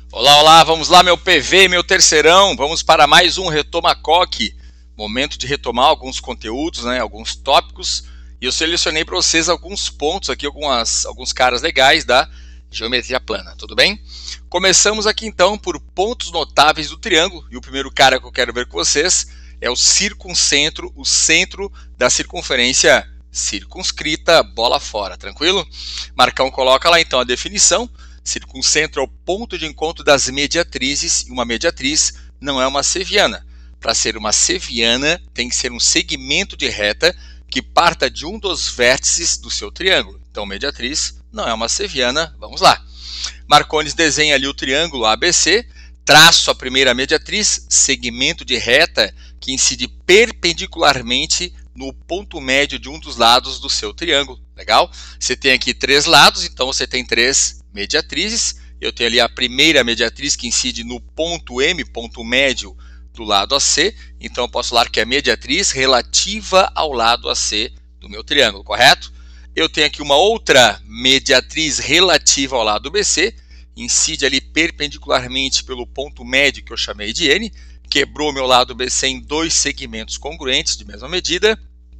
Olá, olá, vamos lá meu PV, meu terceirão, vamos para mais um Retoma Coque, momento de retomar alguns conteúdos, alguns tópicos, e eu selecionei para vocês alguns pontos aqui, alguns caras legais da geometria plana, tudo bem? Começamos aqui então por pontos notáveis do triângulo, e o primeiro cara que eu quero ver com vocês é o circuncentro, o centro da circunferência circunscrita, bola fora, tranquilo? Marcão coloca lá então a definição. Circuncentro é o ponto de encontro das mediatrizes, e uma mediatriz não é uma seviana. Para ser uma seviana, tem que ser um segmento de reta que parta de um dos vértices do seu triângulo. Então, mediatriz não é uma seviana. Vamos lá. Marcones desenha ali o triângulo ABC, traço a primeira mediatriz, segmento de reta que incide perpendicularmente no ponto médio de um dos lados do seu triângulo. Legal? Você tem aqui três lados, então você tem três mediatrizes. Eu tenho ali a primeira mediatriz que incide no ponto M, ponto médio do lado AC. Então eu posso falar que é a mediatriz relativa ao lado AC do meu triângulo, correto? Eu tenho aqui uma outra mediatriz relativa ao lado BC, incide ali perpendicularmente pelo ponto médio que eu chamei de N, quebrou meu lado BC em dois segmentos congruentes de mesma medida.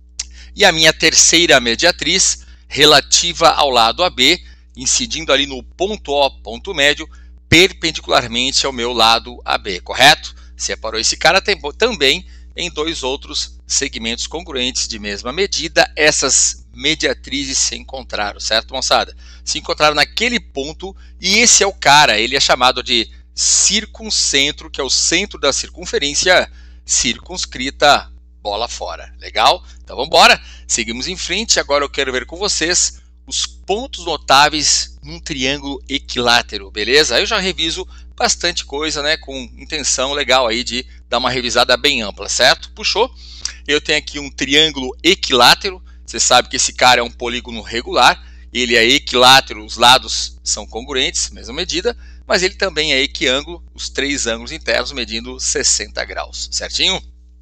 E a minha terceira mediatriz relativa ao lado AB, incidindo ali no ponto O, ponto médio, perpendicularmente ao meu lado AB, correto? Separou esse cara também em dois outros segmentos congruentes de mesma medida. Essas mediatrizes se encontraram, certo, moçada? Se encontraram naquele ponto e esse é o cara, ele é chamado de circuncentro, que é o centro da circunferência circunscrita, bola fora. Legal? Então vamos embora. Seguimos em frente. Agora eu quero ver com vocês os pontos notáveis num triângulo equilátero, beleza? Aí eu já reviso bastante coisa, com intenção legal aí de dar uma revisada bem ampla, certo? Puxou? Eu tenho aqui um triângulo equilátero. Você sabe que esse cara é um polígono regular. Ele é equilátero, os lados são congruentes, mesma medida, mas ele também é equiângulo, os três ângulos internos medindo 60 graus, certinho?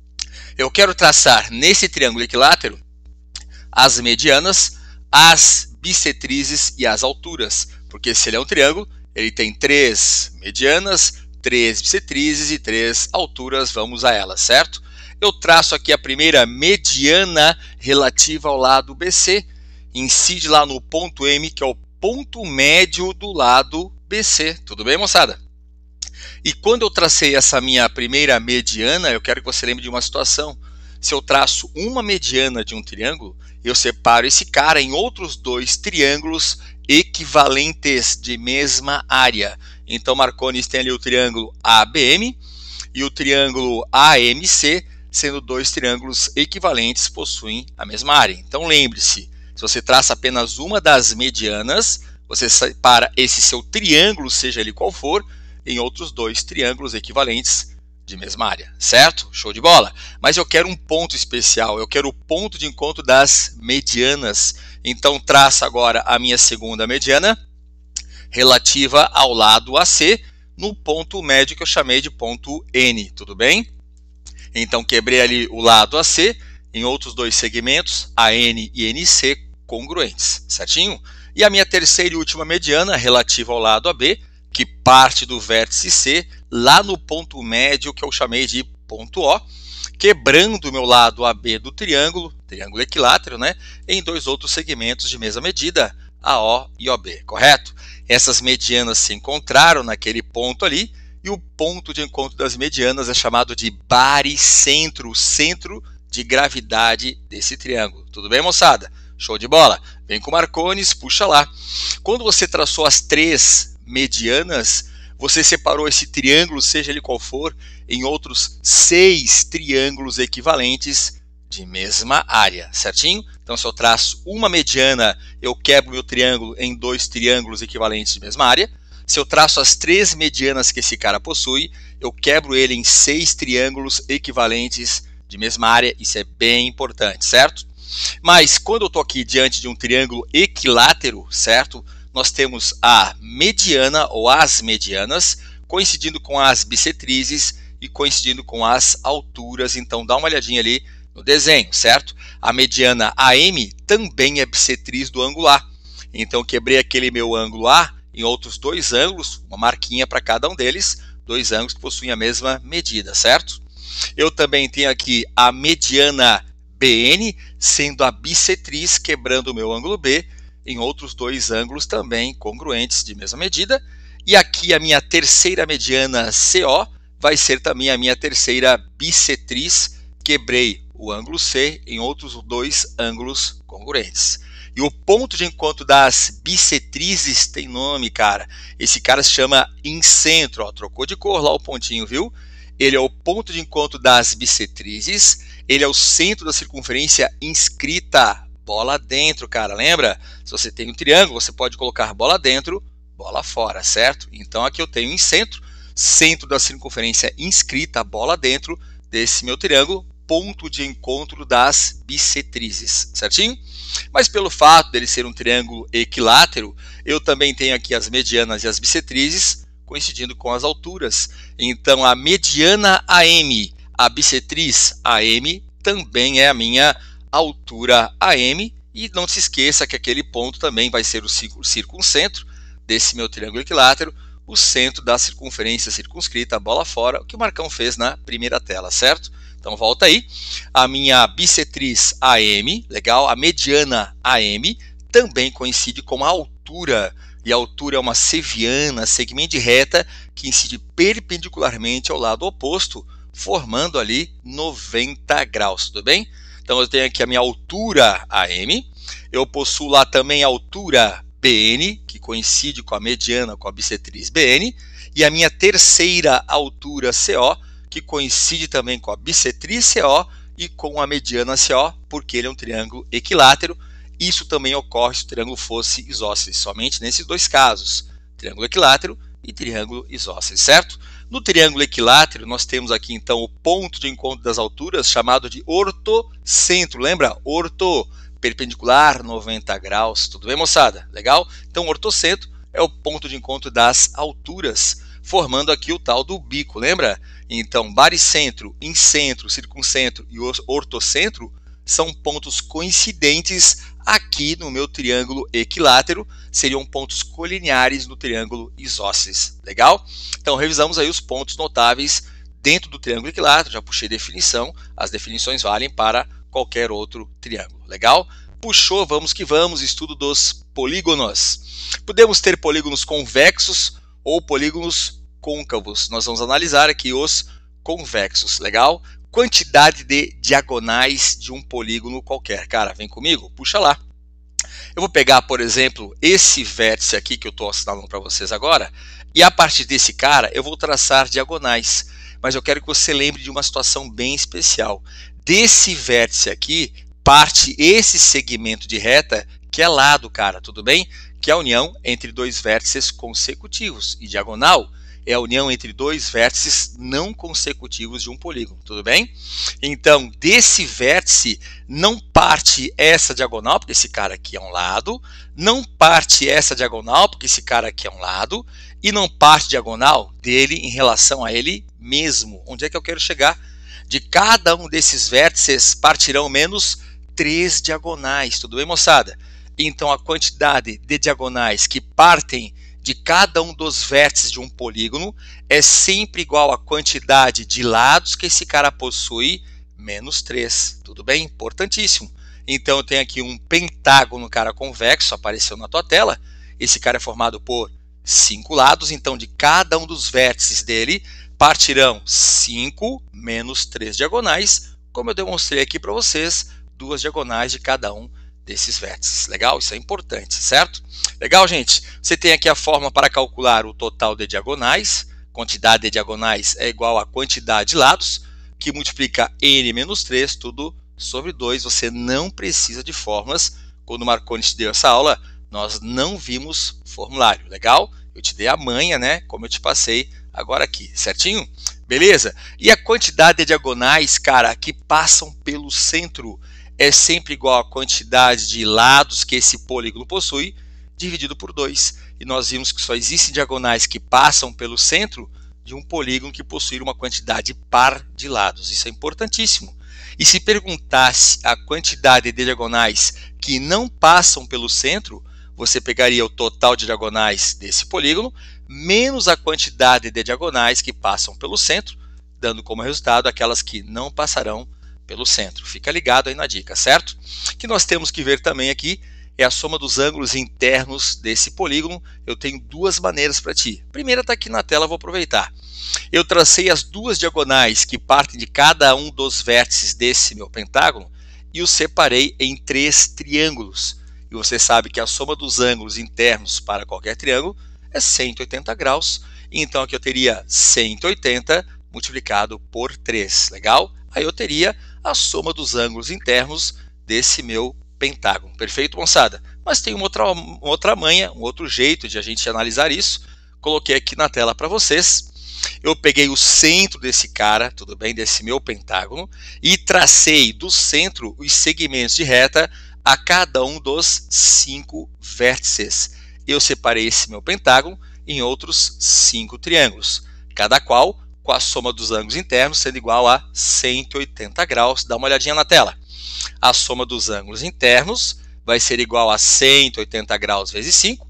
Eu quero traçar nesse triângulo equilátero as medianas, as bissetrizes e as alturas, porque se ele é um triângulo, ele tem três medianas, três bissetrizes e três alturas, vamos a elas, certo? Eu traço aqui a primeira mediana relativa ao lado BC, incide lá no ponto M, que é o ponto médio do lado BC, tudo bem, moçada? E quando eu tracei essa minha primeira mediana, eu quero que você lembre de uma situação. Se eu traço uma mediana de um triângulo, eu separo esse cara em outros dois triângulos equivalentes de mesma área. Então, Marcones tem ali o triângulo ABM e o triângulo AMC, sendo dois triângulos equivalentes, possuem a mesma área. Então, lembre-se, se você traça apenas uma das medianas, você separa esse seu triângulo, seja ele qual for, em outros dois triângulos equivalentes de mesma área, certo? Show de bola! Mas eu quero um ponto especial, eu quero o ponto de encontro das medianas. Então traça agora a minha segunda mediana, relativa ao lado AC, no ponto médio que eu chamei de ponto N, tudo bem? Então quebrei ali o lado AC em outros dois segmentos, AN e NC congruentes, certinho? E a minha terceira e última mediana, relativa ao lado AB, que parte do vértice C, lá no ponto médio que eu chamei de ponto O, quebrando o meu lado AB do triângulo equilátero, em dois outros segmentos de mesma medida, AO e OB, correto? Essas medianas se encontraram naquele ponto ali, e o ponto de encontro das medianas é chamado de baricentro, o centro de gravidade desse triângulo. Tudo bem, moçada? Show de bola? Vem com Marcones, puxa lá. Quando você traçou as três medianas, você separou esse triângulo, seja ele qual for, em outros 6 triângulos equivalentes de mesma área, certinho? Então, se eu traço uma mediana, eu quebro meu triângulo em 2 triângulos equivalentes de mesma área. Se eu traço as 3 medianas que esse cara possui, eu quebro ele em 6 triângulos equivalentes de mesma área. Isso é bem importante, certo? Mas quando eu estou aqui diante de um triângulo equilátero, certo? Nós temos a mediana ou as medianas coincidindo com as bissetrizes e coincidindo com as alturas. Então dá uma olhadinha ali no desenho, certo? A mediana AM também é bissetriz do ângulo A. Então quebrei aquele meu ângulo A em outros dois ângulos, uma marquinha para cada um deles, dois ângulos que possuem a mesma medida, certo? Eu também tenho aqui a mediana BN, sendo a bissetriz quebrando o meu ângulo B, em outros dois ângulos também congruentes de mesma medida. E aqui a minha terceira mediana CO vai ser também a minha terceira bissetriz, quebrei o ângulo C em outros dois ângulos congruentes. E o ponto de encontro das bissetrizes tem nome, cara. Esse cara se chama incentro, ó, trocou de cor lá o pontinho, viu? Ele é o ponto de encontro das bissetrizes, ele é o centro da circunferência inscrita, bola dentro, cara, lembra? Se você tem um triângulo, você pode colocar bola dentro, bola fora, certo? Então aqui eu tenho incentro, centro da circunferência inscrita, bola dentro desse meu triângulo, ponto de encontro das bissetrizes, certinho? Mas pelo fato dele ser um triângulo equilátero, eu também tenho aqui as medianas e as bissetrizes coincidindo com as alturas. Então a mediana AM, a bissetriz AM, também é a minha altura AM. E não se esqueça que aquele ponto também vai ser o circuncentro desse meu triângulo equilátero, o centro da circunferência circunscrita, bola fora, o que o Marcão fez na primeira tela, certo? Então volta aí, a minha bissetriz AM, legal, a mediana AM também coincide com a altura, e a altura é uma seviana, segmento de reta, que incide perpendicularmente ao lado oposto, formando ali 90 graus, tudo bem? Então eu tenho aqui a minha altura AM, eu possuo lá também a altura BN, que coincide com a mediana, com a bissetriz BN, e a minha terceira altura CO, que coincide também com a bissetriz CO e com a mediana CO, porque ele é um triângulo equilátero. Isso também ocorre se o triângulo fosse isósceles, somente nesses dois casos, triângulo equilátero e triângulo isósceles, certo? No triângulo equilátero, nós temos aqui então o ponto de encontro das alturas, chamado de ortocentro, lembra? Orto, perpendicular, 90 graus, tudo bem, moçada? Legal? Então, o ortocentro é o ponto de encontro das alturas, formando aqui o tal do bico, lembra? Então, baricentro, incentro, circuncentro e ortocentro são pontos coincidentes aqui no meu triângulo equilátero, seriam pontos colineares no triângulo isósceles, legal? Então, revisamos aí os pontos notáveis dentro do triângulo equilátero, já puxei definição, as definições valem para qualquer outro triângulo, legal? Puxou, vamos que vamos, estudo dos polígonos. Podemos ter polígonos convexos ou polígonos côncavos. Nós vamos analisar aqui os convexos, legal? Quantidade de diagonais de um polígono qualquer. Cara, vem comigo, puxa lá. Eu vou pegar, por exemplo, esse vértice aqui que eu estou assinalando para vocês agora, e a partir desse cara eu vou traçar diagonais. Mas eu quero que você lembre de uma situação bem especial. Desse vértice aqui, parte esse segmento de reta que é lado, cara, tudo bem? Que é a união entre dois vértices consecutivos. E diagonal é a união entre dois vértices não consecutivos de um polígono, tudo bem? Então, desse vértice, não parte essa diagonal, porque esse cara aqui é um lado, não parte essa diagonal, porque esse cara aqui é um lado, e não parte diagonal dele em relação a ele mesmo. Onde é que eu quero chegar? De cada um desses vértices partirão menos 3 diagonais, tudo bem, moçada? Então, a quantidade de diagonais que partem de cada um dos vértices de um polígono é sempre igual à quantidade de lados que esse cara possui, menos 3. Tudo bem? Importantíssimo. Então, eu tenho aqui um pentágono, cara, convexo, apareceu na tua tela. Esse cara é formado por 5 lados, então de cada um dos vértices dele partirão 5 menos 3 diagonais, como eu demonstrei aqui para vocês, 2 diagonais de cada um desses vértices. Legal? Isso é importante, certo? Legal, gente? Você tem aqui a forma para calcular o total de diagonais. Quantidade de diagonais é igual a quantidade de lados, que multiplica n menos 3, tudo sobre 2. Você não precisa de fórmulas. Quando o Marconi te deu essa aula, nós não vimos formulário. Legal? Eu te dei a manha, né? Como eu te passei agora aqui, certinho? Beleza? E a quantidade de diagonais, cara, que passam pelo centro é sempre igual à quantidade de lados que esse polígono possui, dividido por 2. E nós vimos que só existem diagonais que passam pelo centro de um polígono que possui uma quantidade par de lados. Isso é importantíssimo. E se perguntasse a quantidade de diagonais que não passam pelo centro, você pegaria o total de diagonais desse polígono, menos a quantidade de diagonais que passam pelo centro, dando como resultado aquelas que não passarão pelo centro. Fica ligado aí na dica, certo? O que nós temos que ver também aqui é a soma dos ângulos internos desse polígono. Eu tenho duas maneiras para ti. A primeira está aqui na tela, vou aproveitar. Eu tracei as duas diagonais que partem de cada um dos vértices desse meu pentágono e os separei em 3 triângulos. E você sabe que a soma dos ângulos internos para qualquer triângulo é 180 graus. Então aqui eu teria 180 multiplicado por 3. Legal? Aí eu teria a soma dos ângulos internos desse meu pentágono. Perfeito, moçada? Mas tem uma outra manha, um outro jeito de a gente analisar isso. Coloquei aqui na tela para vocês. Eu peguei o centro desse cara, tudo bem, desse meu pentágono, e tracei do centro os segmentos de reta a cada um dos 5 vértices. Eu separei esse meu pentágono em outros 5 triângulos, cada qual com a soma dos ângulos internos sendo igual a 180 graus. Dá uma olhadinha na tela. A soma dos ângulos internos vai ser igual a 180 graus vezes 5,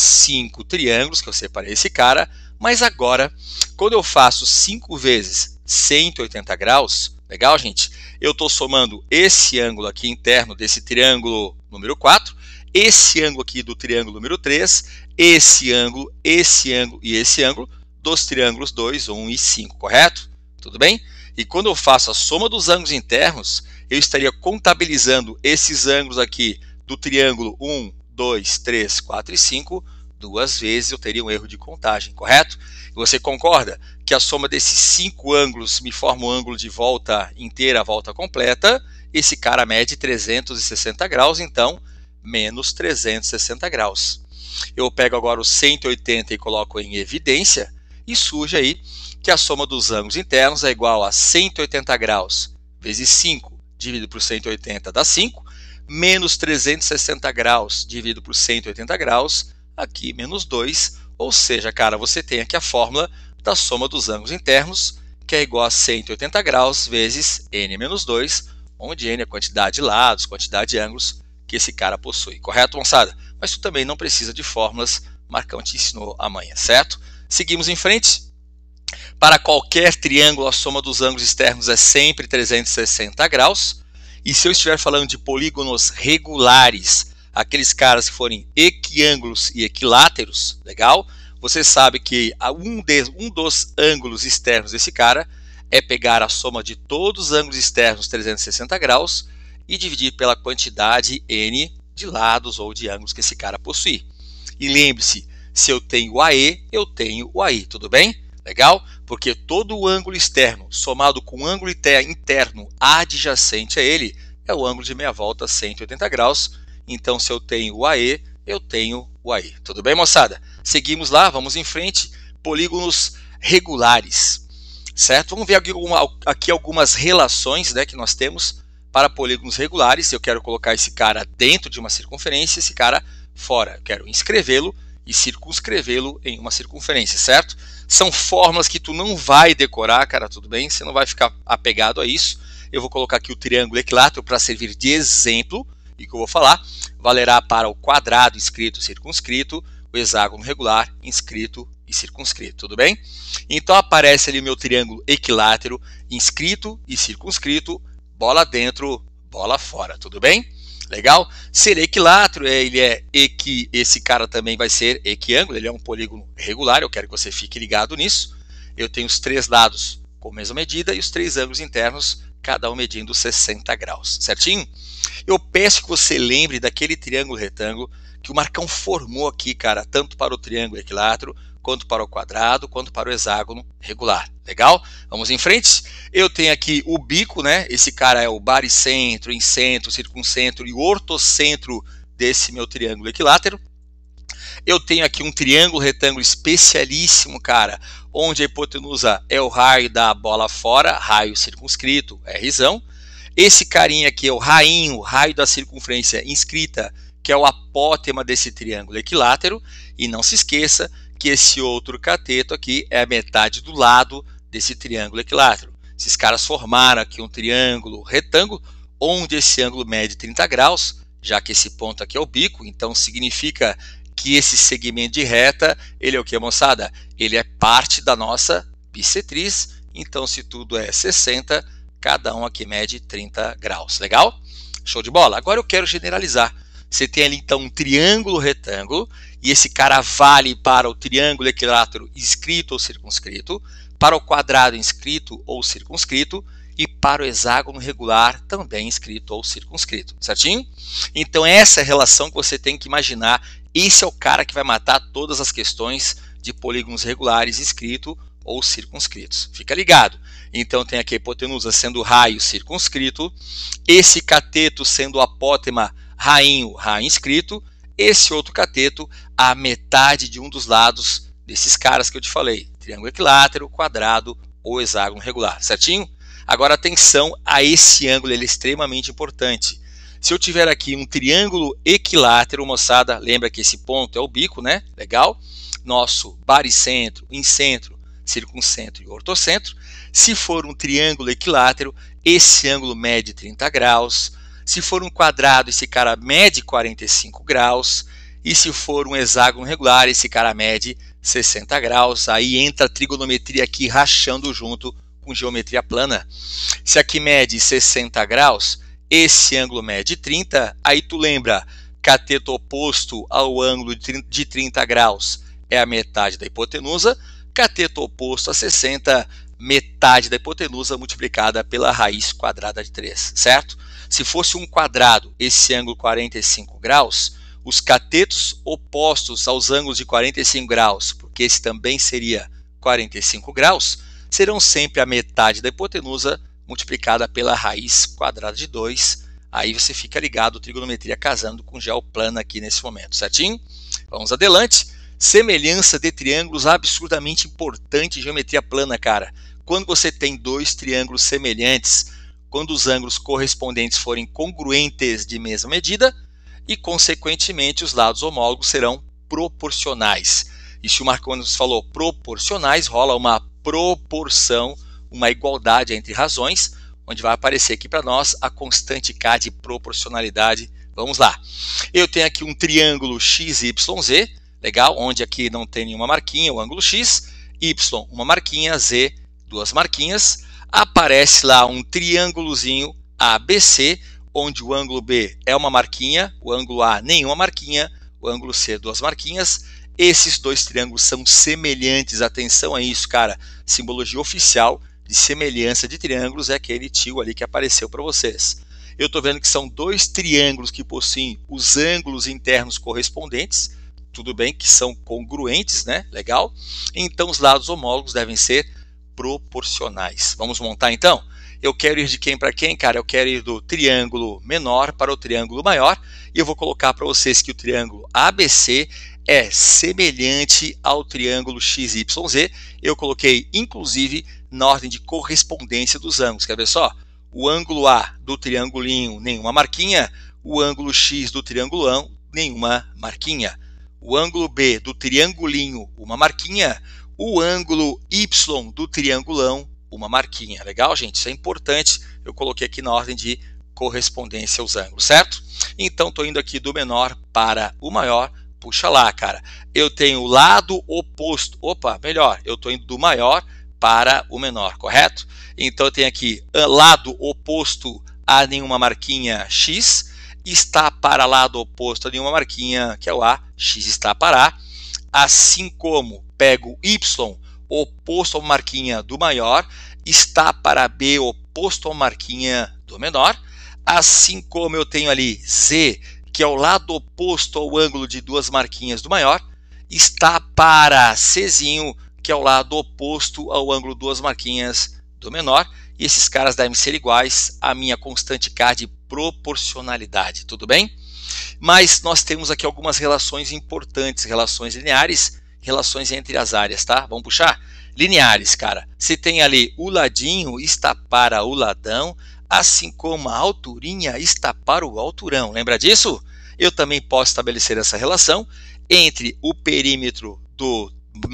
5 triângulos que eu separei esse cara, mas agora, quando eu faço 5 vezes 180 graus, legal, gente? Eu estou somando esse ângulo aqui interno desse triângulo número 4, esse ângulo aqui do triângulo número 3, esse ângulo e esse ângulo dos triângulos 2, 1 e 5, correto? Tudo bem? E quando eu faço a soma dos ângulos internos, eu estaria contabilizando esses ângulos aqui do triângulo 1, 2, 3, 4 e 5, 2 vezes eu teria um erro de contagem, correto? E você concorda que a soma desses 5 ângulos me forma um ângulo de volta inteira, volta completa? Esse cara mede 360 graus, então menos 360 graus. Eu pego agora o 180 e coloco em evidência, e surge aí que a soma dos ângulos internos é igual a 180 graus vezes 5 dividido por 180 dá 5, menos 360 graus dividido por 180 graus, aqui menos 2, ou seja, cara, você tem aqui a fórmula da soma dos ângulos internos, que é igual a 180 graus vezes n menos 2, onde n é a quantidade de lados, quantidade de ângulos que esse cara possui, correto, moçada? Mas tu também não precisa de fórmulas, Marcão te ensinou amanhã, certo? Seguimos em frente. Para qualquer triângulo, a soma dos ângulos externos é sempre 360 graus. E se eu estiver falando de polígonos regulares, aqueles caras que forem equiângulos e equiláteros, legal? Você sabe que um dos ângulos externos desse cara é pegar a soma de todos os ângulos externos 360 graus e dividir pela quantidade n de lados ou de ângulos que esse cara possui. E lembre-se, se eu tenho o AE, eu tenho o AI, tudo bem? Legal? Porque todo o ângulo externo somado com o ângulo interno adjacente a ele é o ângulo de meia volta 180 graus. Então, se eu tenho o AE, eu tenho o AI. Tudo bem, moçada? Seguimos lá, vamos em frente. Polígonos regulares, certo? Vamos ver aqui algumas relações, né, que nós temos para polígonos regulares. Eu quero colocar esse cara dentro de uma circunferência, esse cara fora. Eu quero inscrevê-lo e circunscrevê-lo em uma circunferência, certo? São fórmulas que tu não vai decorar, cara, tudo bem? Você não vai ficar apegado a isso. Eu vou colocar aqui o triângulo equilátero para servir de exemplo, e o que eu vou falar valerá para o quadrado inscrito e circunscrito, o hexágono regular inscrito e circunscrito, tudo bem? Então aparece ali o meu triângulo equilátero, inscrito e circunscrito, bola dentro, bola fora, tudo bem? Legal? Ser equilátero, esse cara também vai ser equiângulo, ele é um polígono regular, eu quero que você fique ligado nisso. Eu tenho os 3 lados com a mesma medida e os 3 ângulos internos, cada um medindo 60 graus, certinho? Eu peço que você lembre daquele triângulo retângulo que o Marcão formou aqui, cara, tanto para o triângulo equilátero, quanto para o quadrado, quanto para o hexágono regular. Legal? Vamos em frente? Eu tenho aqui o bico, né? Esse cara é o baricentro, incentro, circuncentro e ortocentro desse meu triângulo equilátero. Eu tenho aqui um triângulo retângulo especialíssimo, cara, onde a hipotenusa é o raio da bola fora, raio circunscrito, Rzão. Esse carinha aqui é o rainho, o raio da circunferência inscrita, que é o apótema desse triângulo equilátero. E não se esqueça que esse outro cateto aqui é a metade do lado desse triângulo equilátero. Esses caras formaram aqui um triângulo retângulo, onde esse ângulo mede 30 graus, já que esse ponto aqui é o bico, então significa que esse segmento de reta, ele é o que, moçada? Ele é parte da nossa bissetriz, então se tudo é 60, cada um aqui mede 30 graus, legal? Show de bola? Agora eu quero generalizar. Você tem ali então um triângulo retângulo, e esse cara vale para o triângulo equilátero inscrito ou circunscrito, para o quadrado inscrito ou circunscrito, e para o hexágono regular também inscrito ou circunscrito, certinho? Então essa é a relação que você tem que imaginar. Esse é o cara que vai matar todas as questões de polígonos regulares inscrito ou circunscritos. Fica ligado. Então tem aqui a hipotenusa sendo raio circunscrito, esse cateto sendo apótema rainho inscrito, esse outro cateto a metade de um dos lados desses caras que eu te falei, triângulo equilátero, quadrado ou hexágono regular, certinho? Agora atenção a esse ângulo, ele é extremamente importante. Se eu tiver aqui um triângulo equilátero, moçada, lembra que esse ponto é o bico, né? Legal? Nosso baricentro, incentro, circuncentro e ortocentro. Se for um triângulo equilátero, esse ângulo mede 30 graus. Se for um quadrado, esse cara mede 45 graus. E se for um hexágono regular, esse cara mede 60 graus. Aí entra a trigonometria aqui rachando junto com geometria plana. Se aqui mede 60 graus, esse ângulo mede 30, aí tu lembra, cateto oposto ao ângulo de 30 graus é a metade da hipotenusa, cateto oposto a 60, metade da hipotenusa multiplicada pela raiz quadrada de 3, certo? Se fosse um quadrado, esse ângulo 45 graus, os catetos opostos aos ângulos de 45 graus, porque esse também seria 45 graus, serão sempre a metade da hipotenusa multiplicada pela raiz quadrada de 2. Aí você fica ligado, trigonometria casando com geoplana aqui nesse momento, certinho? Vamos adelante. Semelhança de triângulos absurdamente importante em geometria plana, cara. Quando você tem dois triângulos semelhantes, quando os ângulos correspondentes forem congruentes de mesma medida e, consequentemente, os lados homólogos serão proporcionais. E se o Marcondes falou proporcionais, rola uma proporção, uma igualdade entre razões, onde vai aparecer aqui para nós a constante K de proporcionalidade. Vamos lá. Eu tenho aqui um triângulo XYZ, legal, onde aqui não tem nenhuma marquinha, o ângulo X, Y, uma marquinha, Z, duas marquinhas. Aparece lá um triângulozinho ABC, onde o ângulo B é uma marquinha, o ângulo A nenhuma marquinha, o ângulo C duas marquinhas. Esses dois triângulos são semelhantes, atenção a isso, cara. Simbologia oficial de semelhança de triângulos é aquele tio ali que apareceu para vocês. Eu estou vendo que são dois triângulos que possuem os ângulos internos correspondentes, tudo bem que são congruentes, né? Legal? Então os lados homólogos devem ser proporcionais. Vamos montar então? Eu quero ir de quem para quem, cara? Eu quero ir do triângulo menor para o triângulo maior e eu vou colocar para vocês que o triângulo ABC é semelhante ao triângulo XYZ. Eu coloquei, inclusive, na ordem de correspondência dos ângulos. Quer ver só? O ângulo A do triangulinho, nenhuma marquinha. O ângulo X do triangulão, nenhuma marquinha. O ângulo B do triangulinho, uma marquinha. O ângulo Y do triangulão, uma marquinha. Legal, gente? Isso é importante. Eu coloquei aqui na ordem de correspondência aos ângulos, certo? Então, estou indo aqui do menor para o maior. Puxa lá, cara. Eu tenho o lado oposto. Opa, melhor. Eu estou indo do maior para o menor, correto? Então, eu tenho aqui lado oposto a nenhuma marquinha X. Está para lado oposto a nenhuma marquinha, que é o A. X está para A. Assim como pego Y oposto a uma marquinha do maior, está para B oposto a uma marquinha do menor. Assim como eu tenho ali Z, que é o lado oposto ao ângulo de duas marquinhas do maior, está para Czinho, que é o lado oposto ao ângulo de duas marquinhas do menor. E esses caras devem ser iguais à minha constante K de proporcionalidade, tudo bem? Mas nós temos aqui algumas relações importantes, relações lineares, relações entre as áreas, tá? Vamos puxar? Lineares, cara. Se tem ali o ladinho está para o ladão, assim como a alturinha está para o alturão. Lembra disso? Eu também posso estabelecer essa relação entre o perímetro do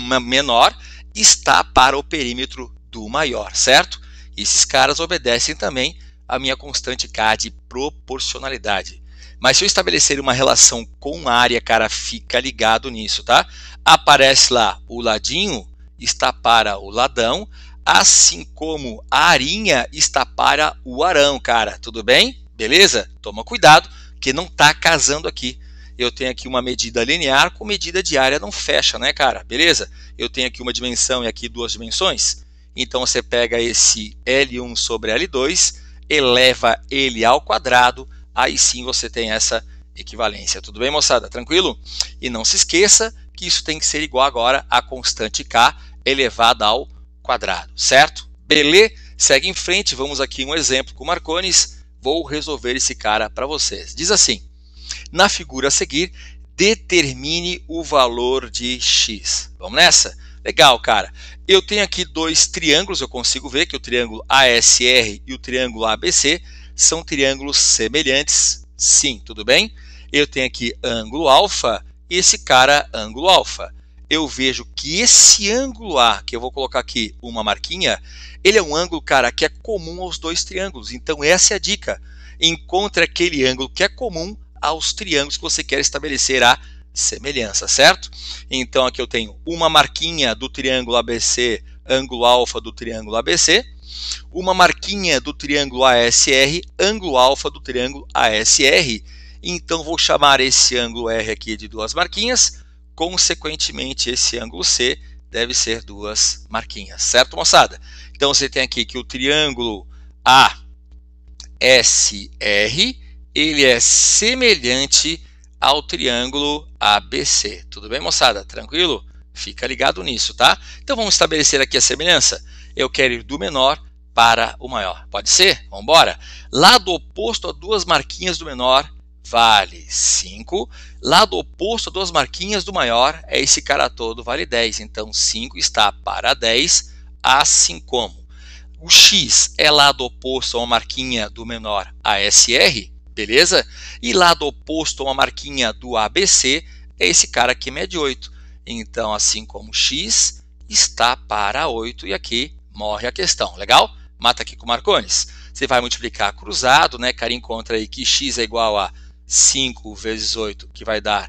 menor está para o perímetro do maior, certo? Esses caras obedecem também a minha constante K de proporcionalidade. Mas se eu estabelecer uma relação com área, cara, fica ligado nisso, tá? Aparece lá o ladinho, está para o ladão, assim como a arinha está para o arão, cara. Tudo bem? Beleza? Toma cuidado, que não está casando aqui. Eu tenho aqui uma medida linear com medida de área, não fecha, né, cara? Beleza? Eu tenho aqui uma dimensão e aqui duas dimensões. Então você pega esse L1 sobre L2, eleva ele ao quadrado, aí sim você tem essa equivalência. Tudo bem, moçada? Tranquilo? E não se esqueça que isso tem que ser igual agora a constante K elevada ao quadrado, certo? Beleza? Segue em frente, vamos aqui um exemplo com Marcones. Vou resolver esse cara para vocês. Diz assim, na figura a seguir, determine o valor de x. Vamos nessa? Legal, cara. Eu tenho aqui dois triângulos, eu consigo ver que o triângulo ASR e o triângulo ABC são triângulos semelhantes. Sim, tudo bem? Eu tenho aqui ângulo alfa e esse cara ângulo alfa. Eu vejo que esse ângulo A, que eu vou colocar aqui uma marquinha, ele é um ângulo, cara, que é comum aos dois triângulos. Então essa é a dica. Encontre aquele ângulo que é comum aos triângulos que você quer estabelecer a semelhança, certo? Então aqui eu tenho uma marquinha do triângulo ABC, ângulo alfa do triângulo ABC, uma marquinha do triângulo ASR, ângulo alfa do triângulo ASR. Então vou chamar esse ângulo R aqui de duas marquinhas, consequentemente esse ângulo C deve ser duas marquinhas, certo, moçada? Então você tem aqui que o triângulo ASR, ele é semelhante ao triângulo ABC. Tudo bem, moçada? Tranquilo? Fica ligado nisso, tá? Então vamos estabelecer aqui a semelhança. Eu quero ir do menor para o maior. Pode ser? Vamos embora. Lado oposto a duas marquinhas do menor vale 5. Lado oposto a duas marquinhas do maior é esse cara todo, vale 10. Então 5 está para 10, assim como o x é lado oposto a uma marquinha do menor ASR, beleza? E lado oposto a uma marquinha do ABC é esse cara aqui, mede 8. Então, assim como x está para 8, e aqui morre a questão. Legal? Mata aqui com Marcones. Você vai multiplicar cruzado, né, cara? Encontra aí que x é igual a 5 vezes 8, que vai dar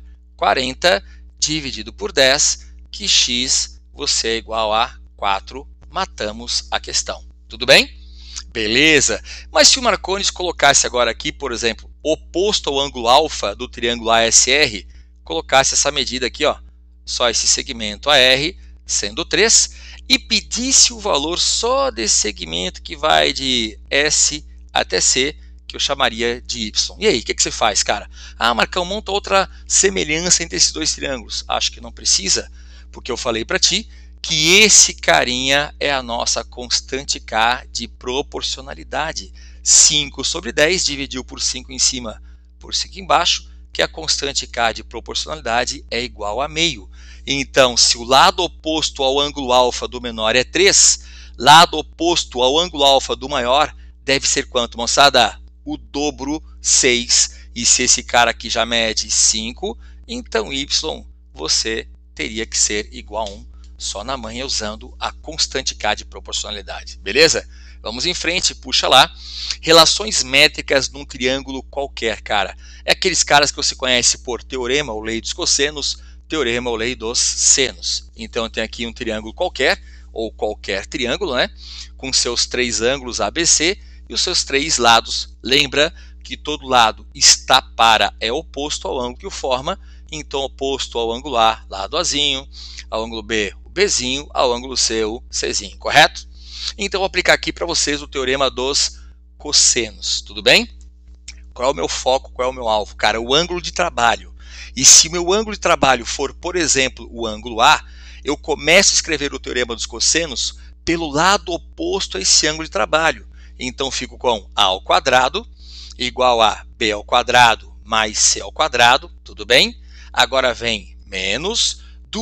40, dividido por 10, que x você é igual a 4. Matamos a questão. Tudo bem? Beleza. Mas se o Marcones colocasse agora aqui, por exemplo, oposto ao ângulo alfa do triângulo ASR, colocasse essa medida aqui, ó, só esse segmento AR, sendo 3, e pedisse o valor só desse segmento que vai de S até C, que eu chamaria de Y. E aí, o que você faz, cara? Ah, Marcão, monta outra semelhança entre esses dois triângulos. Acho que não precisa, porque eu falei para ti que esse carinha é a nossa constante K de proporcionalidade. 5 sobre 10 dividiu por 5 em cima por 5 embaixo, que a constante K de proporcionalidade é igual a meio. Então, se o lado oposto ao ângulo alfa do menor é 3, lado oposto ao ângulo alfa do maior deve ser quanto, moçada? O dobro, 6. E se esse cara aqui já mede 5, então y você teria que ser igual a 1, só na manha usando a constante K de proporcionalidade. Beleza? Vamos em frente, puxa lá. Relações métricas num triângulo qualquer, cara. É aqueles caras que você conhece por teorema ou lei dos cossenos, teorema ou lei dos senos. Então eu tenho aqui um triângulo qualquer, ou qualquer triângulo, né? Com seus três ângulos ABC e os seus três lados. Lembra que todo lado está para é oposto ao ângulo que o forma, então oposto ao ângulo A, lado Azinho, ao ângulo B, o Bzinho, ao ângulo C, o Czinho, correto? Então vou aplicar aqui para vocês o teorema dos cossenos, tudo bem? Qual é o meu foco, qual é o meu alvo? Cara, o ângulo de trabalho. E se o meu ângulo de trabalho for, por exemplo, o ângulo A, eu começo a escrever o teorema dos cossenos pelo lado oposto a esse ângulo de trabalho. Então fico com A ao quadrado igual a B ao quadrado mais C ao quadrado, tudo bem? Agora vem menos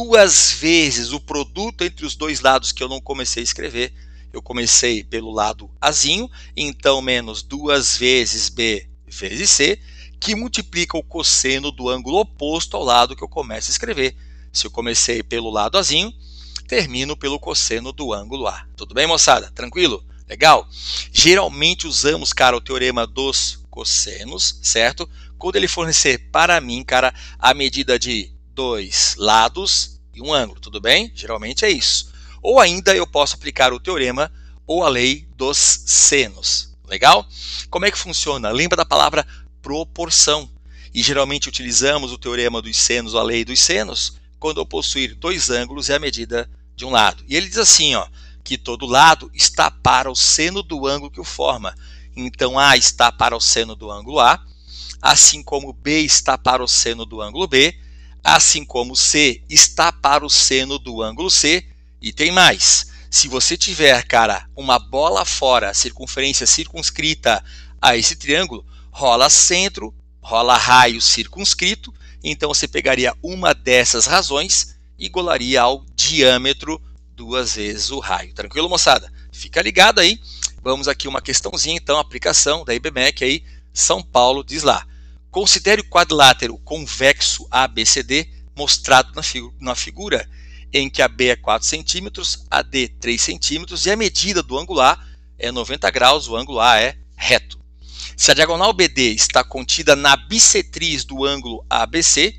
2 vezes o produto entre os dois lados que eu não comecei a escrever. Eu comecei pelo lado Azinho, então menos 2 vezes B vezes C, que multiplica o cosseno do ângulo oposto ao lado que eu começo a escrever. Se eu comecei pelo lado Azinho, termino pelo cosseno do ângulo A. Tudo bem, moçada? Tranquilo? Legal? Geralmente usamos, cara, o teorema dos cossenos, certo? quando ele fornecer para mim, cara, a medida de 2 lados e um ângulo, tudo bem? Geralmente é isso. Ou ainda eu posso aplicar o teorema ou a lei dos senos. Legal? Como é que funciona? Lembra da palavra proporção. E geralmente utilizamos o teorema dos senos ou a lei dos senos quando eu possuir 2 ângulos e a medida de um lado. E ele diz assim, ó, que todo lado está para o seno do ângulo que o forma. Então A está para o seno do ângulo A, assim como B está para o seno do ângulo B, assim como C está para o seno do ângulo C, e tem mais. Se você tiver, cara, uma bola fora, circunferência circunscrita a esse triângulo, rola centro, rola raio circunscrito, então você pegaria uma dessas razões e igualaria ao diâmetro 2 vezes o raio. Tranquilo, moçada? Fica ligado aí. Vamos aqui uma questãozinha, então, aplicação da IBMEC aí, São Paulo, diz lá. Considere o quadrilátero convexo ABCD mostrado na figura, em que a B é 4 centímetros, a D 3 centímetros e a medida do ângulo A é 90 graus, o ângulo A é reto. Se a diagonal BD está contida na bissetriz do ângulo ABC,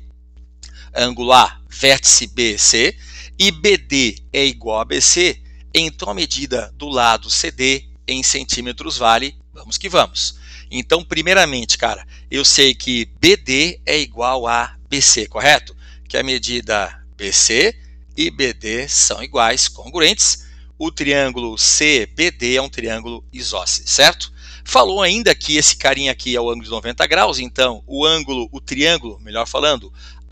ângulo A, vértice BC, e BD é igual a BC, então a medida do lado CD em centímetros vale, vamos que vamos. Então, primeiramente, cara, eu sei que BD é igual a BC, correto? Que a medida BC e BD são iguais, congruentes. O triângulo CBD é um triângulo isósceles, certo? Falou ainda que esse carinha aqui é o ângulo de 90 graus, então o triângulo, melhor falando,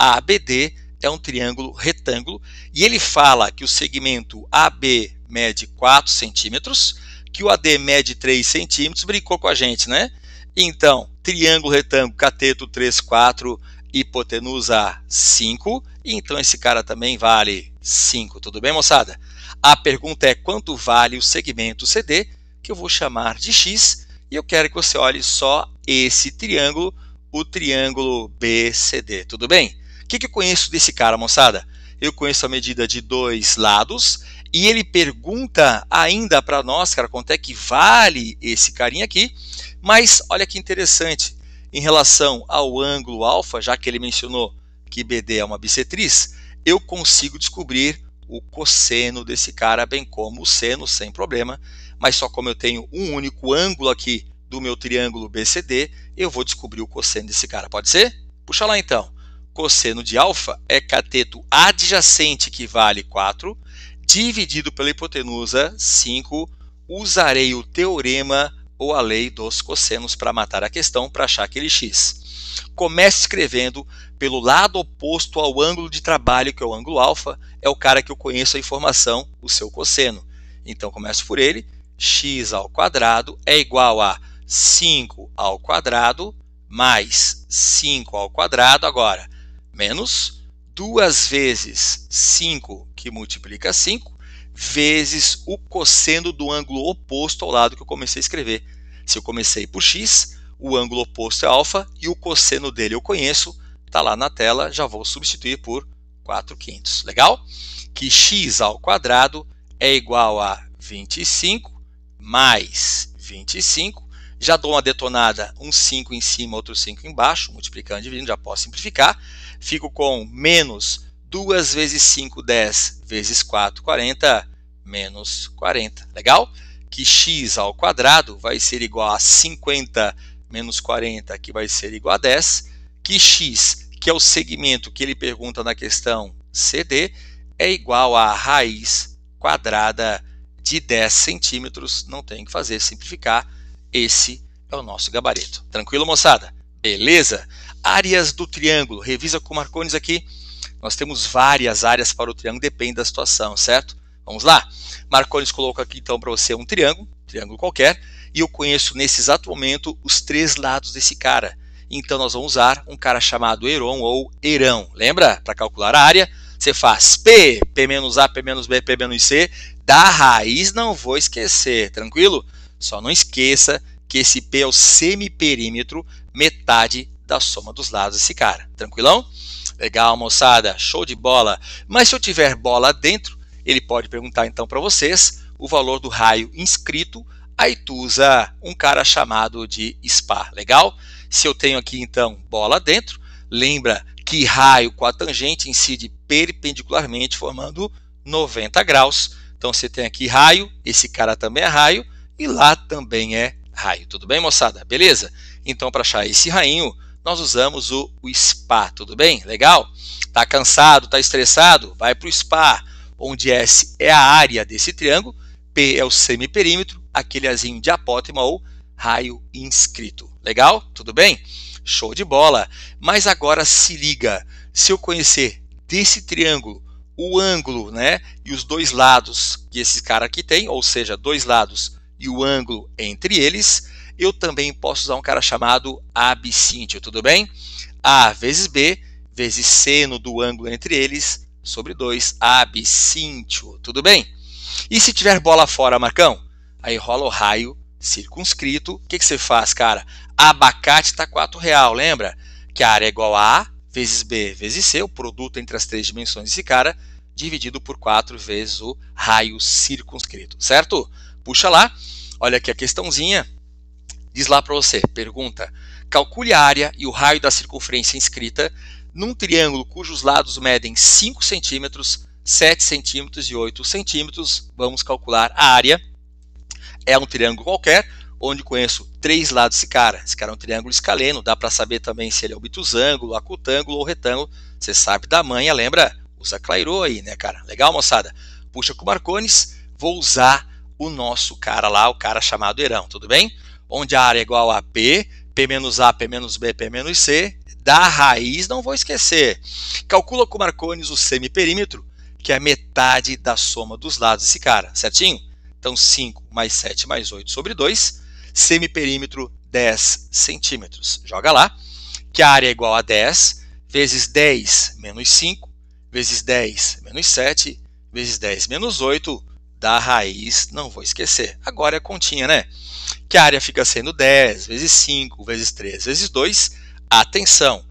ABD é um triângulo retângulo, e ele fala que o segmento AB mede 4 centímetros, que o AD mede 3 centímetros, brincou com a gente, né? Então, triângulo retângulo, cateto 3, 4, hipotenusa 5, então esse cara também vale 5, tudo bem, moçada? A pergunta é quanto vale o segmento CD, que eu vou chamar de X, e eu quero que você olhe só esse triângulo, o triângulo BCD, tudo bem? O que eu conheço desse cara, moçada? Eu conheço a medida de 2 lados, e ele pergunta ainda para nós, cara, quanto é que vale esse carinha aqui, mas olha que interessante, em relação ao ângulo alfa, já que ele mencionou que BD é uma bissetriz, eu consigo descobrir o cosseno desse cara, bem como o seno, sem problema, mas só como eu tenho um único ângulo aqui do meu triângulo BCD, eu vou descobrir o cosseno desse cara, pode ser? Puxa lá então. Cosseno de alfa é cateto adjacente, que vale 4, dividido pela hipotenusa 5, usarei o teorema ou a lei dos cossenos para matar a questão, para achar aquele x. Comece escrevendo pelo lado oposto ao ângulo de trabalho, que é o ângulo alfa, é o cara que eu conheço a informação, o seu cosseno. Então, começo por ele, x ao quadrado é igual a 5 ao quadrado mais 5 ao quadrado, agora, menos 2 vezes 5, que multiplica 5, vezes o cosseno do ângulo oposto ao lado que eu comecei a escrever. Se eu comecei por x, o ângulo oposto é alfa e o cosseno dele eu conheço, está lá na tela, já vou substituir por 4/5. Legal? Que x ao quadrado é igual a 25 mais 25. Já dou uma detonada, um 5 em cima, outro 5 embaixo, multiplicando e dividindo, já posso simplificar. Fico com menos 2 vezes 5, 10, vezes 4, 40, menos 40. Legal? Que x ao quadrado vai ser igual a 50 menos 40, que vai ser igual a 10. Que x, que é o segmento que ele pergunta na questão CD, é igual a raiz quadrada de 10 centímetros. Não tem que fazer, simplificar. Esse é o nosso gabarito. Tranquilo, moçada? Beleza? Áreas do triângulo. Revisa com marcones aqui. Nós temos várias áreas para o triângulo, depende da situação, certo? Vamos lá? Marcones coloca aqui então para você um triângulo qualquer, e eu conheço nesse exato momento os 3 lados desse cara. Então nós vamos usar um cara chamado heron ou herão. Lembra? Para calcular a área, você faz P menos A, P menos B, P menos C, da raiz não vou esquecer, tranquilo? Só não esqueça que esse P é o semiperímetro, metade da soma dos lados desse cara. Tranquilão? Legal, moçada, show de bola. Mas se eu tiver bola dentro, ele pode perguntar então para vocês o valor do raio inscrito, aí tu usa um cara chamado de SPA. Legal? Se eu tenho aqui, então, bola dentro, lembra que raio com a tangente incide perpendicularmente, formando 90 graus. Então, você tem aqui raio, esse cara também é raio, e lá também é raio. Tudo bem, moçada? Beleza? Então, para achar esse rainho, nós usamos o SPA. Tudo bem? Legal? Tá cansado, tá estressado? Vai para o SPA, onde S é a área desse triângulo, P é o semiperímetro, aquele azinho de apótema ou raio inscrito. Legal? Tudo bem? Show de bola! Mas agora se liga, se eu conhecer desse triângulo o ângulo, né, e os dois lados que esse cara aqui tem, ou seja, dois lados e o ângulo entre eles, eu também posso usar um cara chamado abscíntio, tudo bem? A vezes B vezes seno do ângulo entre eles sobre 2, abscíntio, tudo bem? E se tiver bola fora, Marcão? Aí rola o raio circunscrito. O que você faz, cara? Abacate está R$4, lembra? Que a área é igual a A vezes B vezes C, o produto entre as três dimensões desse cara, dividido por 4 vezes o raio circunscrito, certo? Puxa lá, olha aqui a questãozinha, diz lá para você, pergunta, calcule a área e o raio da circunferência inscrita num triângulo cujos lados medem 5 centímetros, 7 centímetros e 8 centímetros. Vamos calcular a área. É um triângulo qualquer, onde conheço 3 lados desse cara. Esse cara é um triângulo escaleno, dá para saber também se ele é obtusângulo, acutângulo ou retângulo. Você sabe da manha, lembra? Usa Clairô aí, né, cara? Legal, moçada? Puxa com Marcones, vou usar o nosso cara lá, o cara chamado Herão, tudo bem? Onde a área é igual a P, P menos A, P menos B, P menos C, da raiz, não vou esquecer. Calcula com Marcones o semiperímetro, que é metade da soma dos lados desse cara, certinho? Então 5 mais 7 mais 8 sobre 2, semiperímetro 10 centímetros. Joga lá, que a área é igual a 10 vezes 10 menos 5, vezes 10 menos 7, vezes 10 menos 8, da raiz, não vou esquecer. Agora é continha, né? Que a área fica sendo 10 vezes 5, vezes 3, vezes 2. Atenção,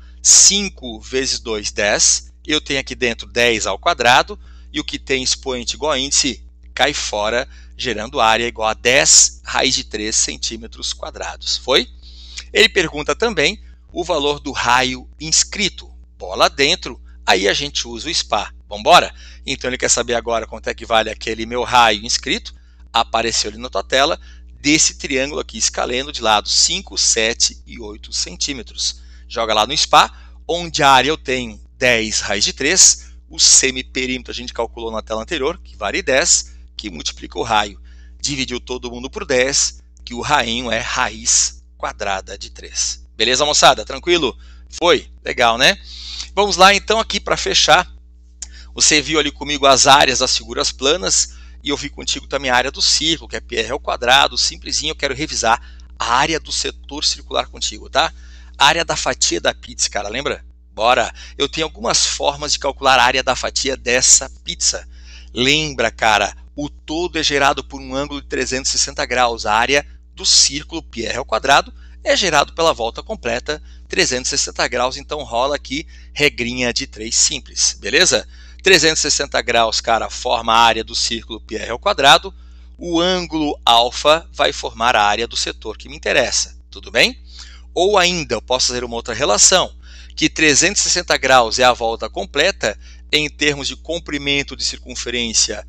5 vezes 2, 10. Eu tenho aqui dentro 10 ao quadrado, e o que tem expoente igual a índice cai fora, gerando área igual a 10 raiz de 3 centímetros quadrados. Foi? Ele pergunta também o valor do raio inscrito. Bola dentro, aí a gente usa o SPA. Vamos embora? Então ele quer saber agora quanto é que vale aquele meu raio inscrito. Apareceu ali na tua tela, desse triângulo aqui escaleno de lados 5, 7 e 8 centímetros. Joga lá no SPA, onde a área eu tenho 10 raiz de 3, o semiperímetro a gente calculou na tela anterior, que vale 10, que multiplica o raio. Dividiu todo mundo por 10, que o rainho é raiz quadrada de 3. Beleza, moçada? Tranquilo? Foi? Legal, né? Vamos lá então aqui para fechar. Você viu ali comigo as áreas das figuras planas, e eu vi contigo também a área do círculo, que é πr ao quadrado, simplesinho. Eu quero revisar a área do setor circular contigo, tá? A área da fatia da pizza, cara, lembra? Bora! Eu tenho algumas formas de calcular a área da fatia dessa pizza. Lembra, cara, o todo é gerado por um ângulo de 360 graus. A área do círculo πr ao quadrado é gerado pela volta completa, 360 graus. Então rola aqui regrinha de 3 simples, beleza? 360 graus, cara, forma a área do círculo πr ao quadrado. O ângulo alfa vai formar a área do setor que me interessa, tudo bem? Ou ainda, eu posso fazer uma outra relação, que 360 graus é a volta completa em termos de comprimento de circunferência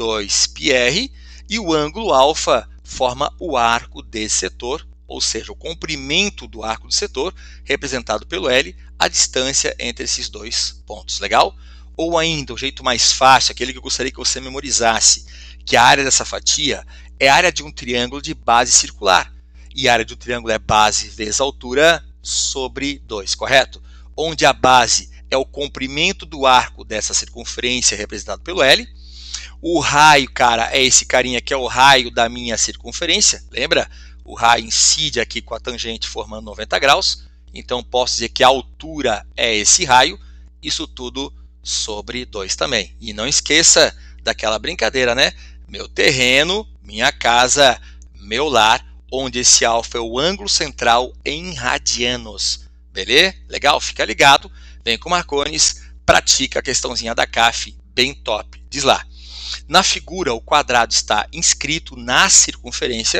2πr, e o ângulo alfa forma o arco desse setor, ou seja, o comprimento do arco do setor, representado pelo L, a distância entre esses dois pontos, legal? Ou ainda, o jeito mais fácil, aquele que eu gostaria que você memorizasse, que a área dessa fatia é a área de um triângulo de base circular. E a área de um triângulo é base vezes altura sobre 2, correto? Onde a base é o comprimento do arco dessa circunferência representado pelo L. O raio, cara, é esse carinha que é o raio da minha circunferência. Lembra? O raio incide aqui com a tangente formando 90 graus. Então posso dizer que a altura é esse raio. Isso tudo sobre 2 também. E não esqueça daquela brincadeira, né? Meu terreno, minha casa, meu lar, onde esse alfa é o ângulo central em radianos. Beleza? Legal? Fica ligado. Vem com Marcones, pratica a questãozinha da CAF, bem top. Diz lá. Na figura, o quadrado está inscrito na circunferência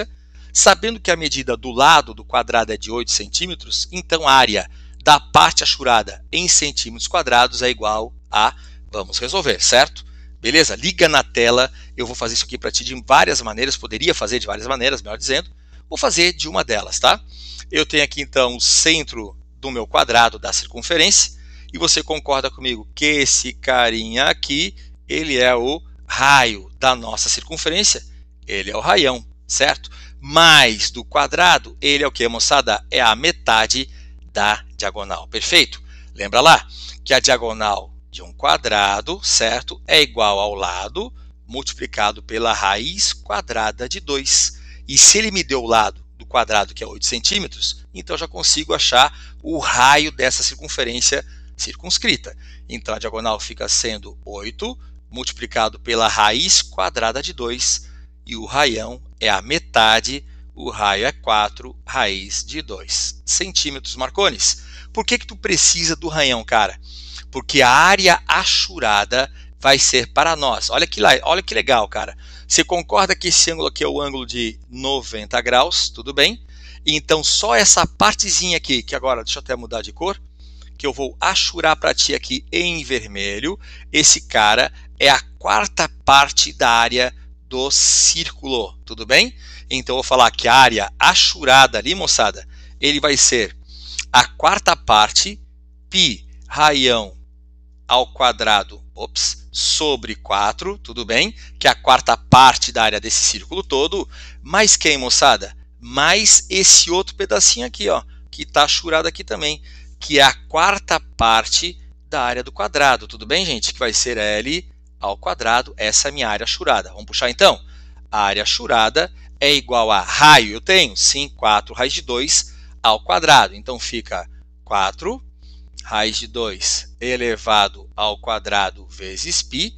Sabendo que a medida do lado do quadrado é de 8 centímetros, então a área da parte achurada em centímetros quadrados é igual a... Vamos resolver, certo? Beleza? Liga na tela, eu vou fazer isso aqui para ti de várias maneiras, poderia fazer de várias maneiras, melhor dizendo. Vou fazer de uma delas, tá? Eu tenho aqui então o centro do meu quadrado da circunferência, e você concorda comigo que esse carinha aqui, ele é o raio da nossa circunferência, ele é o raião, certo? Mais do quadrado, ele é o que, moçada? É a metade da diagonal, perfeito? Lembra lá que a diagonal de um quadrado, certo, é igual ao lado multiplicado pela raiz quadrada de 2. E se ele me deu o lado do quadrado, que é 8 centímetros, então eu já consigo achar o raio dessa circunferência circunscrita. Então a diagonal fica sendo 8 multiplicado pela raiz quadrada de 2, e o raião é a metade, o raio é 4 raiz de 2 centímetros. Marcones, por que tu precisa do raião, cara? Porque a área achurada vai ser para nós. Olha que legal, cara. Você concorda que esse ângulo aqui é o ângulo de 90 graus, tudo bem? Então só essa partezinha aqui, que agora, deixa eu até mudar de cor, que eu vou achurar para ti aqui em vermelho, esse cara é a quarta parte da área do círculo, tudo bem? Então eu vou falar que a área achurada ali, moçada, ele vai ser a quarta parte, π raião ao quadrado, sobre 4, tudo bem? Que é a quarta parte da área desse círculo todo, mais quem, moçada? Mais esse outro pedacinho aqui, ó, que está achurado aqui também, que é a quarta parte da área do quadrado, tudo bem, gente? Que vai ser L ao quadrado, essa é a minha área achurada. Vamos puxar então? A área achurada é igual a raio, eu tenho? Sim, 4 raiz de 2 ao quadrado. Então fica 4 raiz de 2 elevado ao quadrado vezes π,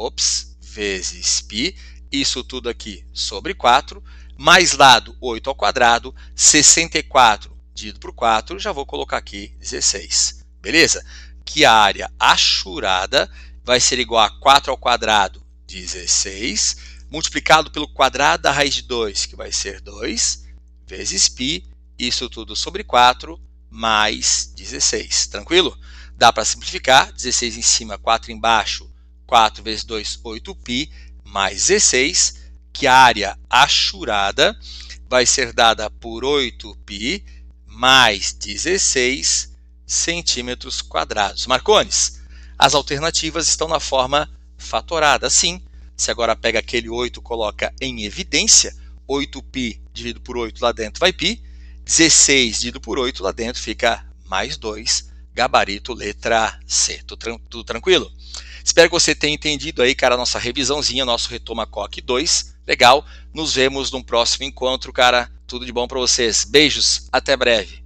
vezes π, isso tudo aqui sobre 4, mais lado 8 ao quadrado, 64 dividido por 4, já vou colocar aqui 16, beleza? Que a área achurada vai ser igual a 4 ao quadrado, 16, multiplicado pelo quadrado da raiz de 2, que vai ser 2, vezes π, isso tudo sobre 4, mais 16, tranquilo? Dá para simplificar, 16 em cima, 4 embaixo, 4 vezes 2, 8π, mais 16, que a área achurada vai ser dada por 8π, mais 16 centímetros quadrados. Marcones, as alternativas estão na forma fatorada. Sim, você agora pega aquele 8 e coloca em evidência, 8π dividido por 8 lá dentro vai π, 16 dividido por 8 lá dentro fica mais 2, gabarito letra C. Tudo tranquilo? Espero que você tenha entendido aí, cara, a nossa revisãozinha, nosso Retoma Coque 2. Legal? Nos vemos no próximo encontro, cara. Tudo de bom para vocês. Beijos, até breve.